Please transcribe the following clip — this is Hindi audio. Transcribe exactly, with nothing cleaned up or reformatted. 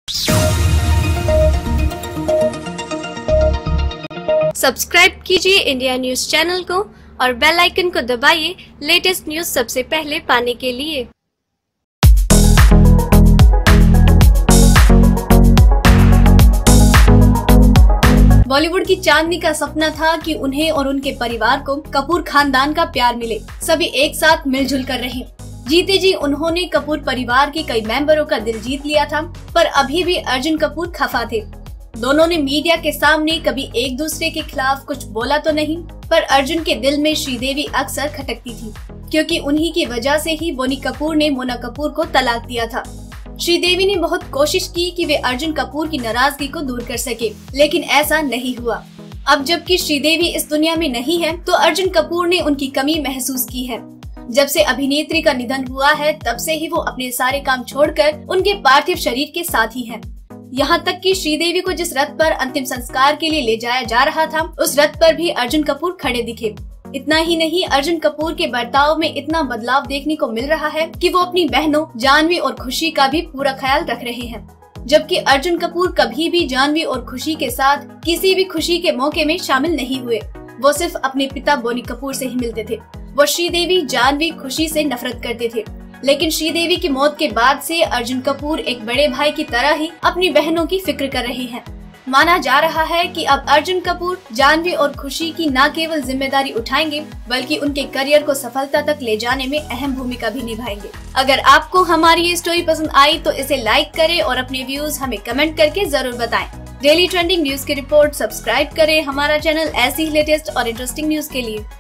सब्सक्राइब कीजिए इंडिया न्यूज चैनल को और बेल आइकन को दबाइए लेटेस्ट न्यूज सबसे पहले पाने के लिए। बॉलीवुड की चांदनी का सपना था कि उन्हें और उनके परिवार को कपूर खानदान का प्यार मिले, सभी एक साथ मिलजुल कर रहें। जीते जी उन्होंने कपूर परिवार के कई मेंबरों का दिल जीत लिया था, पर अभी भी अर्जुन कपूर खफा थे। दोनों ने मीडिया के सामने कभी एक दूसरे के खिलाफ कुछ बोला तो नहीं, पर अर्जुन के दिल में श्रीदेवी अक्सर खटकती थी, क्योंकि उन्हीं की वजह से ही बोनी कपूर ने मोना कपूर को तलाक दिया था। श्रीदेवी ने बहुत कोशिश की कि वे अर्जुन कपूर की नाराजगी को दूर कर सके, लेकिन ऐसा नहीं हुआ। अब जबकि श्रीदेवी इस दुनिया में नहीं है, तो अर्जुन कपूर ने उनकी कमी महसूस की है। जब से अभिनेत्री का निधन हुआ है, तब से ही वो अपने सारे काम छोड़कर उनके पार्थिव शरीर के साथ ही हैं। यहाँ तक कि श्रीदेवी को जिस रथ पर अंतिम संस्कार के लिए ले जाया जा रहा था, उस रथ पर भी अर्जुन कपूर खड़े दिखे। इतना ही नहीं, अर्जुन कपूर के बर्ताव में इतना बदलाव देखने को मिल रहा है कि वो अपनी बहनों जानवी और खुशी का भी पूरा ख्याल रख रहे हैं। जबकि अर्जुन कपूर कभी भी जानवी और खुशी के साथ किसी भी खुशी के मौके में शामिल नहीं हुए। वो सिर्फ अपने पिता बोनी कपूर से ही मिलते थे। वो श्रीदेवी, जानवी, खुशी से नफरत करते थे, लेकिन श्रीदेवी की मौत के बाद से अर्जुन कपूर एक बड़े भाई की तरह ही अपनी बहनों की फिक्र कर रहे हैं। माना जा रहा है कि अब अर्जुन कपूर जानवी और खुशी की न केवल जिम्मेदारी उठाएंगे, बल्कि उनके करियर को सफलता तक ले जाने में अहम भूमिका भी निभाएंगे। अगर आपको हमारी ये स्टोरी पसंद आई तो इसे लाइक करें और अपने व्यूज हमें कमेंट करके जरूर बताएं। डेली ट्रेंडिंग न्यूज की रिपोर्ट सब्सक्राइब करें हमारा चैनल ऐसी ही लेटेस्ट और इंटरेस्टिंग न्यूज के लिए।